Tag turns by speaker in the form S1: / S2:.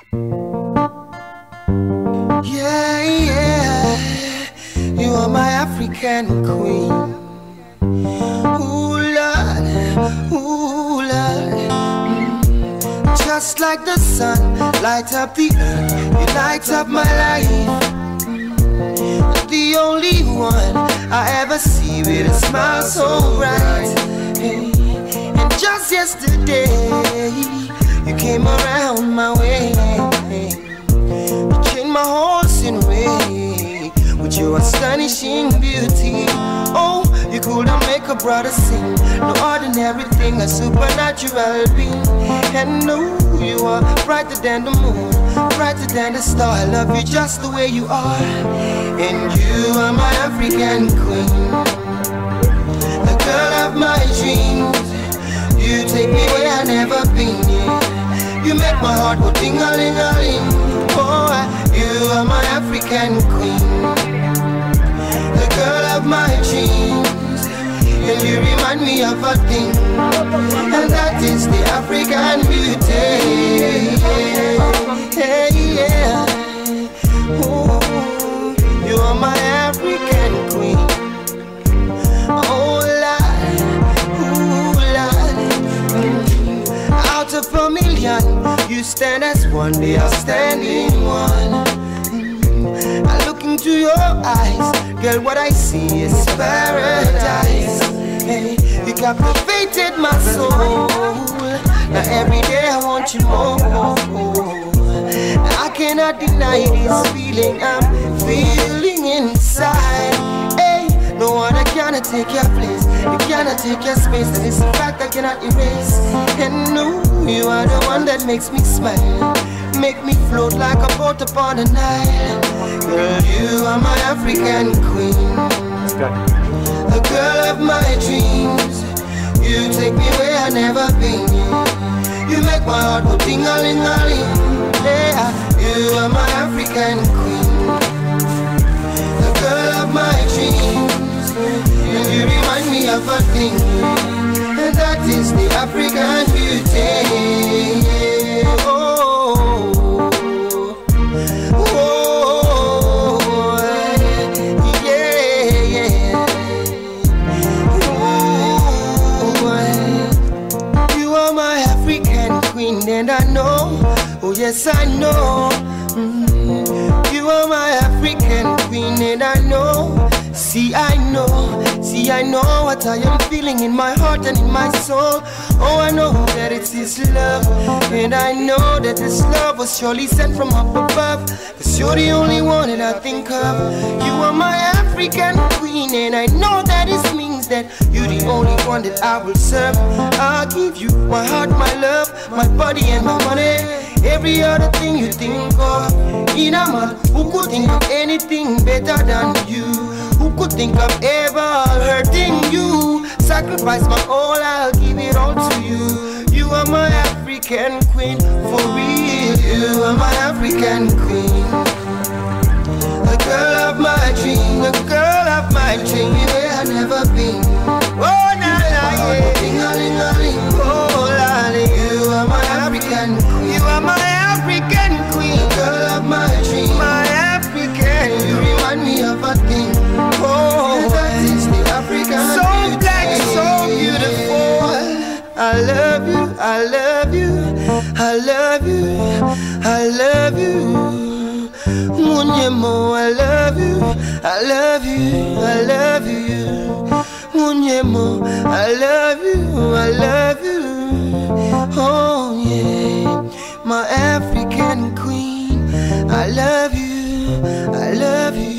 S1: Yeah, yeah, you are my African queen. Ooh, Lord, ooh, Lord. Just like the sun, light up the earth, you light up my life. The only one I ever see with a smile so bright. Hey, and just yesterday, you came around my way. You changed my whole scenery with your astonishing beauty. Oh, you couldn't make a brother sing. No ordinary thing, a supernatural being. And no, you are brighter than the moon, brighter than the star. I love you just the way you are. And you are my African queen, the girl of my dreams. You take me where I've never been. You make my heart go ding-a-ling-a-ling. Oh, you are my African queen, the girl of my dreams. And you remind me of a thing, and that is the African beauty. Hey, yeah. Ooh, you are my African queen. Oh, Lord, ooh, Lord. Out of a million, you stand as one, the outstanding one. I look into your eyes, girl, what I see is paradise. Hey, you captivated my soul. Now every day I want you more. I cannot deny this feeling I'm feeling inside. Hey, no one cannot take your place, you cannot take your space, and it's a fact I cannot erase. And no, you are the one that makes me smile, make me float like a boat upon the Nile. Girl, you are my African queen, the girl of my dreams. You take me where I've never been. You make my heart go ding-a-ling-a-ling. Yeah, you are my African queen, the girl of my dreams. And you remind me of a thing, and that is the African beauty. And I know, oh yes I know, you are my African queen. And I know, see I know what I am feeling in my heart and in my soul. Oh, I know that it's His love, and I know that this love was surely sent from up above. Cause you're the only one that I think of. You are my African queen, and I know that it means that you're the only one that I will serve. I'll give you my heart, my love, my body and my money, every other thing you think of. In a man who could think of anything better than you, who could think of ever hurting you. Sacrifice my all, I'll give it all to you. You are my African queen, for real. You are my African queen, the girl of my dream, the girl of my dream. Where I've never been. Oh, nah, nah, yeah. Ding-a-ling-a-ling. Oh, lolly. You are my African queen. You are my African queen, the girl of my dream, my African. You remind me of a thing. Oh, that is the African so beauty. Black, so beautiful. I love you, I love you, I love you, I love you. Munyemo, I love you, I love you, I love you. Munyemo, I love you, I love you. Oh yeah, my African queen, I love you, I love you.